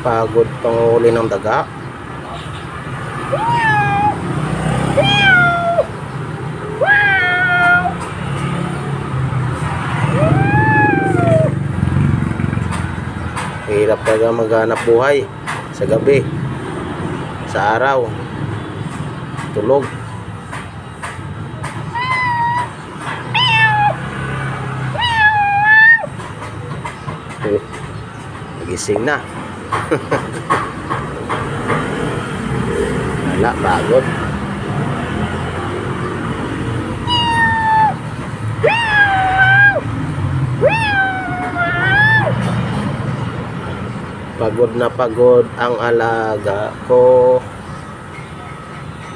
Pagod panghuli ng daga. Hirap talaga maghanap buhay sa gabi, sa araw, tulog. Nagising na. Wala, pagod. Pagod na pagod ang alaga ko.